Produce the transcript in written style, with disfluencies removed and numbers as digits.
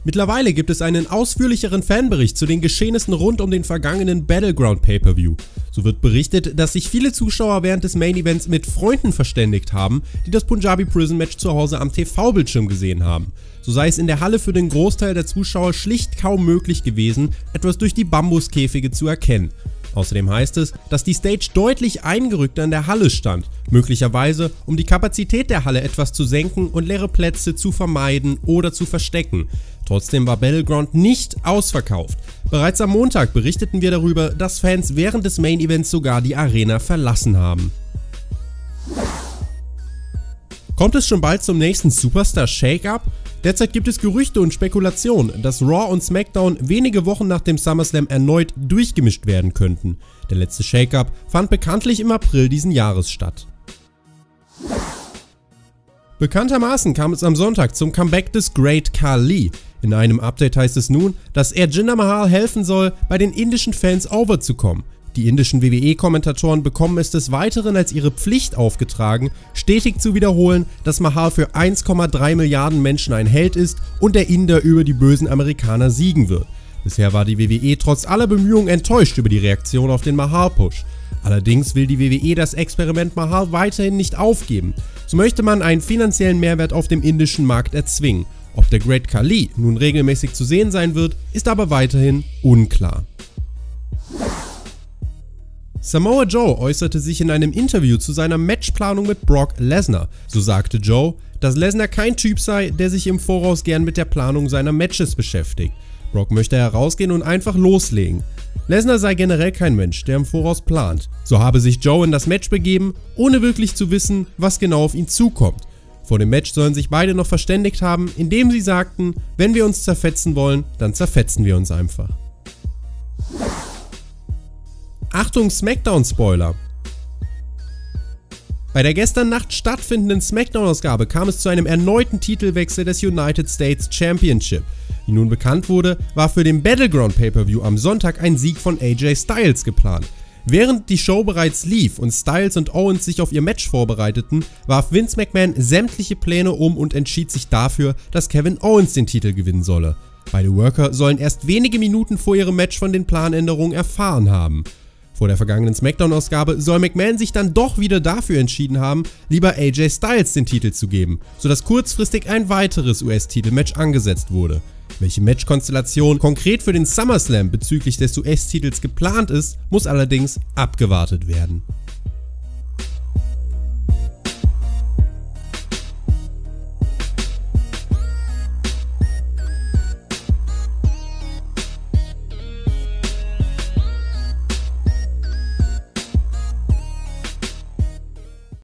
Mittlerweile gibt es einen ausführlicheren Fanbericht zu den Geschehnissen rund um den vergangenen Battleground Pay-Per-View. So wird berichtet, dass sich viele Zuschauer während des Main Events mit Freunden verständigt haben, die das Punjabi Prison Match zu Hause am TV-Bildschirm gesehen haben. So sei es in der Halle für den Großteil der Zuschauer schlicht kaum möglich gewesen, etwas durch die Bambuskäfige zu erkennen. Außerdem heißt es, dass die Stage deutlich eingerückter in der Halle stand, möglicherweise um die Kapazität der Halle etwas zu senken und leere Plätze zu vermeiden oder zu verstecken. Trotzdem war Battleground nicht ausverkauft. Bereits am Montag berichteten wir darüber, dass Fans während des Main Events sogar die Arena verlassen haben. Kommt es schon bald zum nächsten Superstar Shake-Up? Derzeit gibt es Gerüchte und Spekulationen, dass Raw und SmackDown wenige Wochen nach dem SummerSlam erneut durchgemischt werden könnten. Der letzte Shake-Up fand bekanntlich im April diesen Jahres statt. Bekanntermaßen kam es am Sonntag zum Comeback des Great Khali. In einem Update heißt es nun, dass er Jinder Mahal helfen soll, bei den indischen Fans overzukommen. Die indischen WWE-Kommentatoren bekommen es des Weiteren als ihre Pflicht aufgetragen, stetig zu wiederholen, dass Mahal für 1,3 Milliarden Menschen ein Held ist und der Inder über die bösen Amerikaner siegen wird. Bisher war die WWE trotz aller Bemühungen enttäuscht über die Reaktion auf den Mahal-Push. Allerdings will die WWE das Experiment Mahal weiterhin nicht aufgeben. So möchte man einen finanziellen Mehrwert auf dem indischen Markt erzwingen. Ob der Great Khali nun regelmäßig zu sehen sein wird, ist aber weiterhin unklar. Samoa Joe äußerte sich in einem Interview zu seiner Matchplanung mit Brock Lesnar. So sagte Joe, dass Lesnar kein Typ sei, der sich im Voraus gern mit der Planung seiner Matches beschäftigt. Brock möchte herausgehen und einfach loslegen. Lesnar sei generell kein Mensch, der im Voraus plant. So habe sich Joe in das Match begeben, ohne wirklich zu wissen, was genau auf ihn zukommt. Vor dem Match sollen sich beide noch verständigt haben, indem sie sagten, wenn wir uns zerfetzen wollen, dann zerfetzen wir uns einfach. Achtung, Smackdown-Spoiler! Bei der gestern Nacht stattfindenden Smackdown-Ausgabe kam es zu einem erneuten Titelwechsel des United States Championship. Wie nun bekannt wurde, war für den Battleground Pay-Per-View am Sonntag ein Sieg von AJ Styles geplant. Während die Show bereits lief und Styles und Owens sich auf ihr Match vorbereiteten, warf Vince McMahon sämtliche Pläne um und entschied sich dafür, dass Kevin Owens den Titel gewinnen solle. Beide Worker sollen erst wenige Minuten vor ihrem Match von den Planänderungen erfahren haben. Vor der vergangenen Smackdown-Ausgabe soll McMahon sich dann doch wieder dafür entschieden haben, lieber AJ Styles den Titel zu geben, sodass kurzfristig ein weiteres US-Titelmatch angesetzt wurde. Welche Matchkonstellation konkret für den SummerSlam bezüglich des US-Titels geplant ist, muss allerdings abgewartet werden.